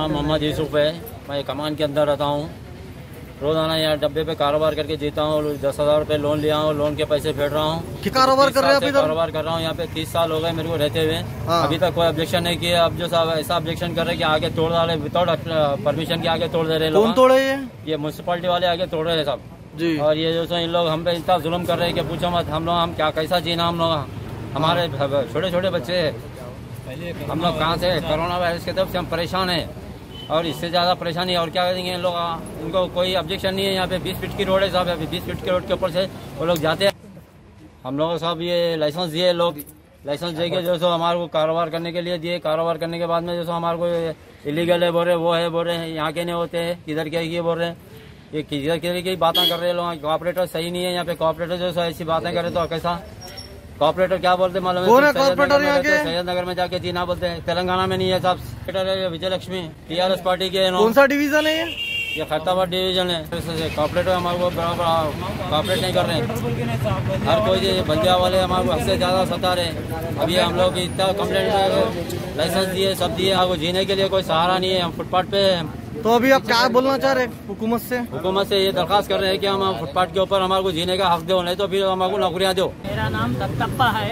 नाम मोहम्मद यूसुफ है। मैं कमान के अंदर रहता हूँ। रोजाना यहाँ डब्बे पे कारोबार करके जीता हूँ। 10,000 रुपए लोन लिया हूँ, लोन के पैसे फेंट रहा हूँ। क्या कारोबार कर रहे हैं? कारोबार कर रहा हूँ यहाँ पे 30 साल हो गए मेरे को रहते हुए। अभी तक कोई ऑब्जेक्शन नहीं किया। अब जो साहब ऐसा ऑब्जेक्शन कर रहे हैं कि आगे तोड़ डाले, विदाउट परमिशन के आगे तोड़ दे रहे हैं। कौन तोड़े? ये म्यूनसिपालिटी वाले आगे तोड़ रहे हैं सब जी। और ये जो इन लोग हम पे इतना जुल्म कर रहे हैं कि पूछो मत। हम क्या कैसा जीना हम लोग, हमारे छोटे छोटे बच्चे, हम लोग कहाँ से कोरोना वायरस की तरफ से हम परेशान हैं और इससे ज्यादा परेशानी और क्या करेंगे इन लोग। इनको कोई ऑब्जेक्शन नहीं है। यहाँ पे 20 फीट की रोड है साहब, अभी 20 फीट की रोड के ऊपर से वो लोग जाते हैं। हम लोग साहब ये लाइसेंस दिए, लोग लाइसेंस देके जो सो हमारे को कारोबार करने के लिए दिए। कारोबार करने के बाद में जो सो हमारे को इलीगल है बोल रहे, वो है बोल रहे हैं, यहाँ के नहीं होते हैं, किधर क्या ये बोल रहे हैं। ये किधर किधर की बातें कर रहे हैं लोग। कोऑपरेटर सही नहीं है यहाँ पे। कोऑपरेटर जो ऐसी बातें करे तो कैसा कॉर्पोरेटर क्या बोलते हैं मालूम है? सैयद नगर में जाके जीना बोलते हैं। तेलंगाना में नहीं है साहब। है विजय लक्ष्मी, टीआरएस पार्टी के। कौन सा डिवीजन है ये? खैरताबाद डिवीजन है। कॉर्पोरेटर हमारे को कॉर्पोरेट नहीं कर रहे हैं। हर कोई बंदिया वाले हमारे को हद से ज्यादा सता रहे। अभी हम लोग इतना कम्प्लेट, लाइसेंस दिए, सब दिए, आपको जीने के लिए कोई सहारा नहीं है। हम फुटपाथ पे। तो अभी आप क्या बोलना चाह रहे हैं हुकूमत से? हुकूमत से ये दरखास्त कर रहे हैं कि हम फुटपाथ के ऊपर हमारे को जीने का हक दो, नहीं तो फिर हमारे को नौकरियाँ दो। मेरा नाम दत्तप्पा है।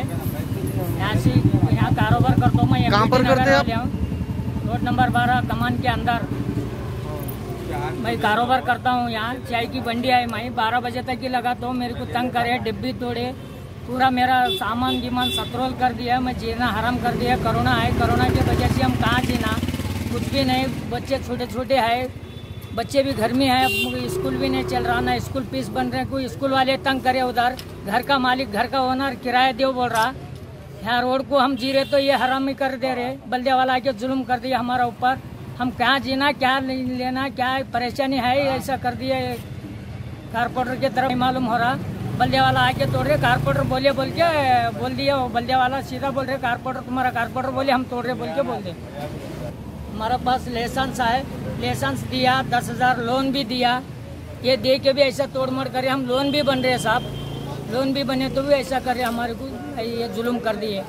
यहाँ कारोबार करता हूँ मैं। कहाँ पर करते हैं आप? रोड नंबर 12 कमान के अंदर मैं कारोबार करता हूँ। यहाँ चाय की बंडी है। मैं 12 बजे तक ही लगाता हूँ। मेरे को तंग करे, डिब्बी तोड़े, पूरा मेरा सामान गिमान सत्रोल कर दिया। मैं जीना हराम कर दिया। कोरोना है, कोरोना की वजह से हम कहाँ जीना, कुछ भी नहीं। बच्चे छोटे छोटे हैं, बच्चे भी घर में है, स्कूल भी नहीं चल रहा ना, स्कूल फीस बन रहे। कोई स्कूल वाले तंग करे, उधर घर का मालिक, घर का ओनर किराया दो बोल रहा। यहाँ रोड को हम जी रहे तो ये हरामी कर दे रहे। बल्दे वाला आके जुल्म कर दिया हमारा ऊपर। हम क्या जीना, क्या लेना, क्या परेशानी है, ऐसा कर दिया। कारपोरेटर की तरफ मालूम हो रहा। बल्दे वाला आके तोड़ रहे। कारपोरेटर बोल दिया। बल्दे वाला सीधा बोल रहे कारपोरेटर, तुम्हारा कारपोरेटर बोले हम तोड़ रहे बोल के बोल दे। हमारा पास लाइसेंस है, लाइसेंस दिया, 10,000 लोन भी दिया। ये दे के भी ऐसा तोड़ मोड़ करे। हम लोन भी बन रहे साहब, लोन भी बने तो भी ऐसा करे हमारे को, ये जुलूम कर दिए।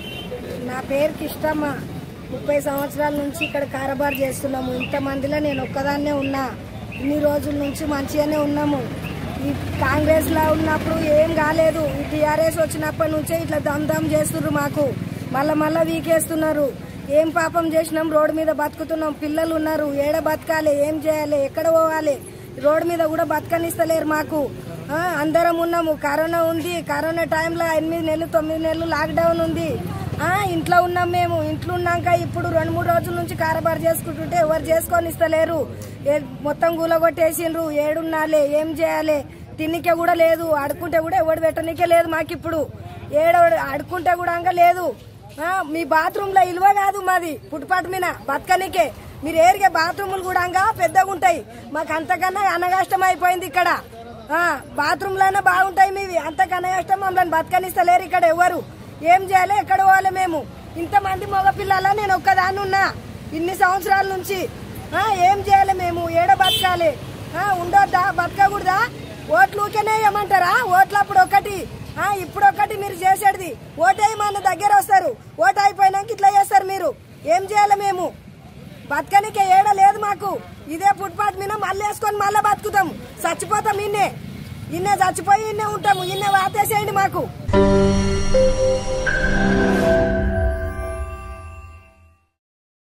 నా పేరు కిష్టమ్మ. 30 సంవత్సరాల నుంచి ఇక్కడ కారబార్ చేస్తున్నాము. ఇంతమందిలో నేను ఒక్కదాన్నే ఉన్నా. ఇన్ని రోజుల నుంచి మంచిగానే ఉన్నాము. ఈ కాంగ్రెస్ లా ఉన్నప్పుడు ఏం కాలేదు. ఈ టీఆర్ఎస్ వచ్చినప్పటి నుంచే ఇట్లా దమ్ చేస్తున్నారు. మాకు మళ్ళా వీకేస్తున్నారు. ఏం పాపం చేసినాం? రోడ్డు మీద బతుకుతున్నాం. పిల్లలు ఉన్నారు, ఏడ బతకాలి, ఏం చేయాలి, ఎక్కడ పోవాలి? రోడ్డు మీద కూడా బతకనిస్తలేరు మాకు. అందరం ఉన్నాము. కరోనా ఉంది. కరోనా టైంలో 8 నెలలు 9 నెలలు లాక్డౌన్ ఉంది. ఇంట్లో ఉన్నాం మేము. ఇంట్లో ఉన్నాక ఇప్పుడు 2-3 రోజుల నుంచి కారబార్ చేసుకుంటుంటే ఎవరు చేసుకొని ఇస్తలేరు. మొత్తం కూలగొట్టేసిండ్రు. ఏడున్నాలే, ఏం చేయాలి? తిన్నికే కూడా లేదు. అడుకుంటే కూడా ఎవడు పెట్టనికే లేదు మాకిప్పుడు. అడుకుంటే కూడా లేదు. మీ బాత్రూమ్ లో ఇల్వ కాదు మాది, ఫుట్పాత్ మీద బతకనికే. మీరు ఏరిగే బాత్రూములు కూడా పెద్దగా ఉంటాయి. మాకు అంతకన్నా అనగష్టం అయిపోయింది ఇక్కడ. బాత్రూమ్ లోనే బాగుంటాయి మీవి, అంతకన్నా కష్టం. మమ్మల్ని బతకనిస్తలేరు ఇక్కడ ఎవరు. ఏం చేయాలి, ఎక్కడ పోవాలి మేము? ఇంతమంది మగపిల్లల నేను ఒక్కదాన్ని ఉన్నా ఇన్ని సంవత్సరాల నుంచి. ఏం చేయాలి మేము? ఏడ బతకాలి? ఉండొద్దా, బతకకూడదా? ఓట్లు ఊకేనే ఏమంటారా? ఓట్లప్పుడు ఒకటి, ఇప్పుడు ఒకటి. మీరు చేసేది ఓటేయి మన దగ్గర వస్తారు. ఓటు అయిపోయినాక ఇట్లా చేస్తారు మీరు. ఏం చేయాలి మేము? బతకనికే ఏడ లేదు మాకు. ఇదే ఫుట్పాత్ మీద మళ్ళీ వేసుకొని మళ్ళీ బతుకుతాం. చచ్చిపోతాం. ఇన్నే చచ్చిపోయి ఇన్నే ఉంటాము. ఇన్నే వాతేసేయండి మాకు.